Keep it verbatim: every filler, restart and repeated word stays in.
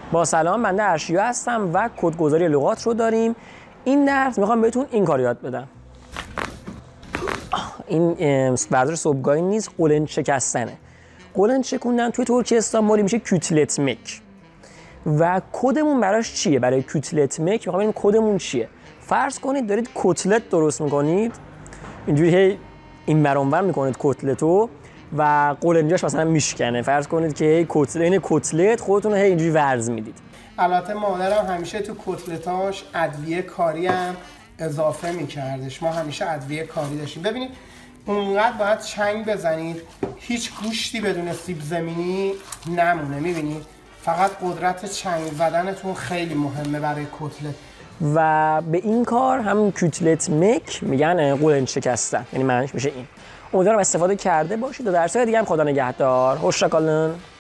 با سلام، بنده ارشیا هستم و کدگذاری لغات رو داریم. این درس میخوام بهتون این کار یاد بدم. این ورزش صبحگاهی نیست، قولنج شکستنه. قولنج شکوندن توی ترکستان مالی میشه کوتلت مک. و کدمون براش چیه؟ برای کوتلت مک میخوام ببینیم کدمون چیه. فرض کنید دارید کتلت درست میکنید، اینجوری هی این ور اون ور میکنید کتلتو و قولنجاش مثلا میشکنه. فرض کنید که هی کتلت این کتلت خودتون هی اینجوری ورز میدید. البته مادرم همیشه تو کتلتاش ادویه کاری هم اضافه میکردش. ما همیشه ادویه کاری داشتیم. ببینید اونقدر باید چنگ بزنید هیچ گوشتی بدون سیب زمینی نمونه. میبینید فقط قدرت چنگ زدنتون خیلی مهمه برای کتلت. و به این کار هم کوتلت مک میگن قولنج شکستن، یعنی معنیش میشه این. امیدوارم استفاده کرده باشید و درس‌های دیگه هم خدا نگهدار. هوشا کالن.